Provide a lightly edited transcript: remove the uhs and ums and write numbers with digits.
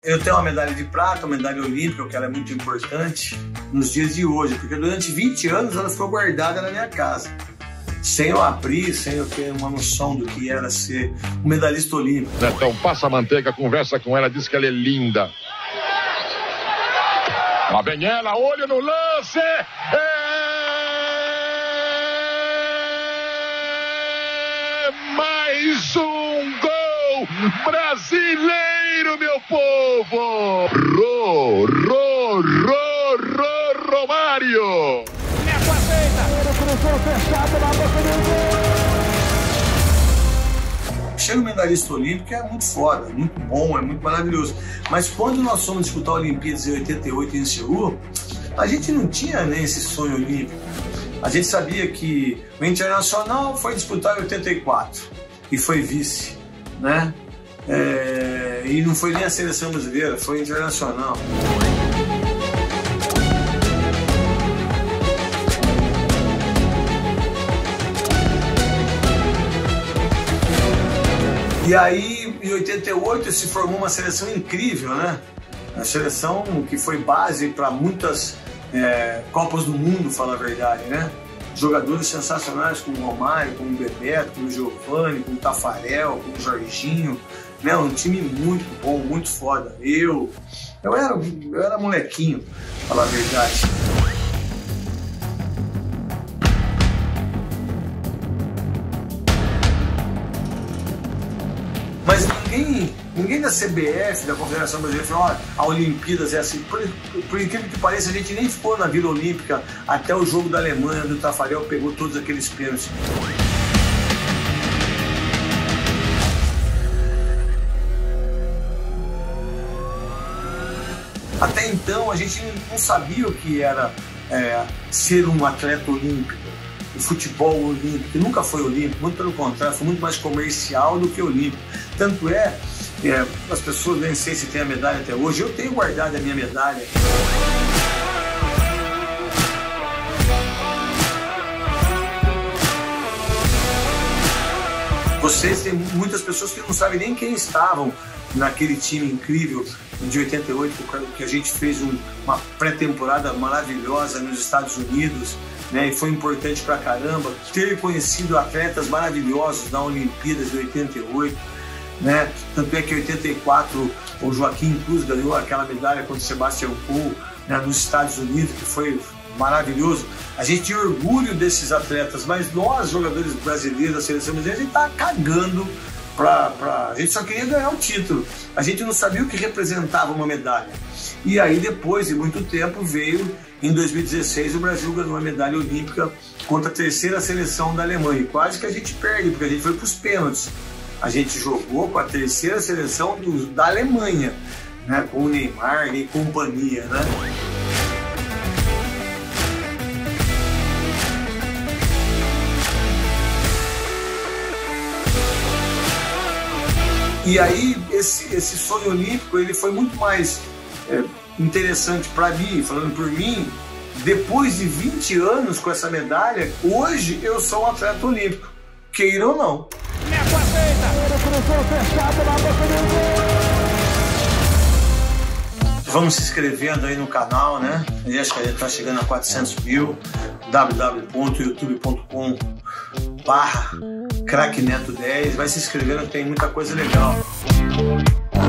Eu tenho uma medalha de prata, uma medalha olímpica, que ela é muito importante nos dias de hoje, porque durante 20 anos ela ficou guardada na minha casa, sem eu abrir, sem eu ter uma noção do que era ser um medalhista olímpico. Então passa a manteiga, conversa com ela, diz que ela é linda. Lá vem ela, olho no lance! Mais um gol brasileiro, meu povo! Romário! Neto aceita! Ele cruzou fechado na boca do gol! Chega o medalhista olímpico é muito foda, muito bom, é muito maravilhoso. Mas quando nós fomos disputar a Olimpíadas em 88 em Seul, a gente não tinha nem esse sonho olímpico. A gente sabia que o Internacional foi disputar em 84 e foi vice, né? E não foi nem a seleção brasileira, foi Internacional. E aí, em 88, se formou uma seleção incrível, né? Uma seleção que foi base para muitas Copas do Mundo, fala a verdade, né? Jogadores sensacionais como o Romário, como o Bebeto, como o Giovani, como o Tafarel, como o Jorginho, né? Um time muito bom, muito foda. Eu era molequinho, fala a verdade. Mas ninguém da CBF, da Confederação Brasileira, falou: olha, a Olimpíadas é assim. Por incrível que pareça, a gente nem ficou na Vila Olímpica até o jogo da Alemanha, onde o Tafarel pegou todos aqueles pênaltis. Até então, a gente não sabia o que era ser um atleta olímpico. O futebol olímpico nunca foi olímpico, muito pelo contrário, foi muito mais comercial do que olímpico. Tanto as pessoas nem sei se tem a medalha até hoje, eu tenho guardado a minha medalha. Vocês têm muitas pessoas que não sabem nem quem estavam naquele time incrível de 88, que a gente fez uma pré-temporada maravilhosa nos Estados Unidos, né? E foi importante pra caramba ter conhecido atletas maravilhosos na Olimpíadas de 88, né? Tanto é que em 84 o Joaquim Cruz ganhou aquela medalha contra o Sebastião Coe, né, nos Estados Unidos, que foi maravilhoso. A gente tinha orgulho desses atletas, mas nós, jogadores brasileiros da seleção brasileira, a gente tá cagando a gente só queria ganhar o título. A gente não sabia o que representava uma medalha. E aí, depois de muito tempo, veio, em 2016, o Brasil ganhou uma medalha olímpica contra a terceira seleção da Alemanha. E quase que a gente perde, porque a gente foi para os pênaltis. A gente jogou com a terceira seleção da Alemanha, né, com o Neymar e companhia, né? E aí, esse sonho olímpico, ele foi muito mais interessante para mim, falando por mim. Depois de 20 anos com essa medalha, hoje eu sou um atleta olímpico, queira ou não. Neto aceita! Ele cruzou fechado na boca do gol! Vamos se inscrevendo aí no canal, né? Eu acho que a gente tá chegando a 400 mil. www.youtube.com/craqueneto10. Vai se inscrevendo, tem muita coisa legal.